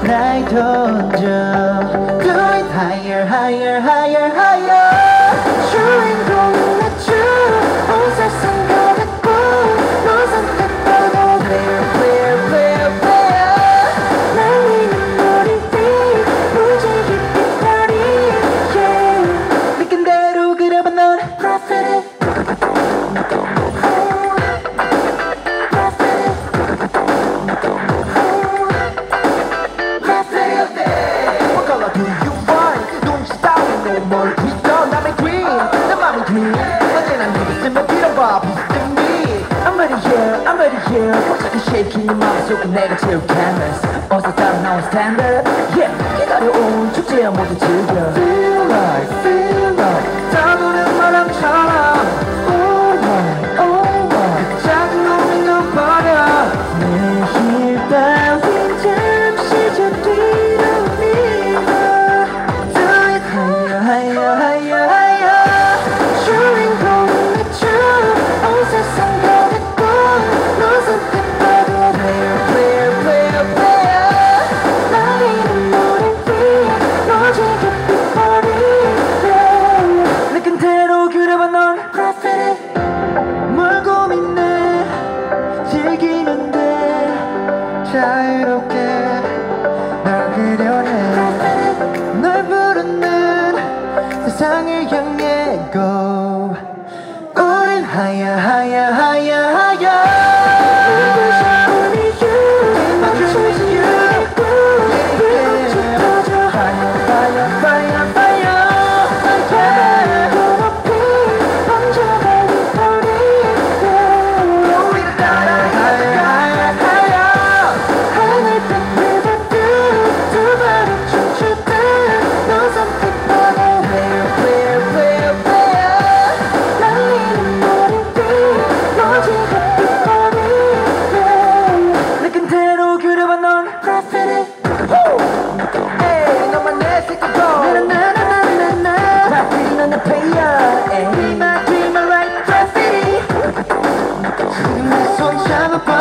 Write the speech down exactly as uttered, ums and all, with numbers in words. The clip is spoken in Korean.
날 던져 Do it higher higher higher higher 주인공은 나 온 세상 가득고 너 선택받아 Player player player player 날리는 머리띠 무지 깊이 파리 Yeah 느낀 대로 그려봐 넌 Profit it 뭘 믿어 남의 green 내 맘은 green 언제나 네가 쓰면 빌어봐 비슷한 me I'm ready here I'm ready here 갑자기 shaking 네 마음속에 내가 채울 canvas 어서 따라 나온 standard Yeah 기다려온 축제야 모두 즐겨 Feel like feel like 다도는 바람처럼 Oh my oh my 그 작은 놈이 너 버려 내힘 따윈 잠시 저 뒤로 Higher, higher, higher 주인공은 나 온 세상 가득고 너 선택받아 Player, player, player, player 날리는 머리띠 너지 깊이 버리 yeah. 느낀 대로 그려봐 넌 Profit it 뭘 고민해 즐기면 돼 자유롭게 널 그려내 널 부르는 세상을 향해 go 우린 higher higher higher higher Only you I'm choosing you 불꽃이 터져 Fire fire fire fire Yeah 더 높이 번져가는 소리 Yeah 우리를 따라 higher higher higher 하늘 땅 river through 두 발을 춤추듯 너 선택받아 Player player player player 날리는 머리띠 너지 깊이 버리 yeah. 느낀 대로 그려봐 넌 Profit it Hey 너만 내 새끼고 나나나나나나 Profit 넌 내 player Be my dreamer like graffiti 지금 내 손 잡아봐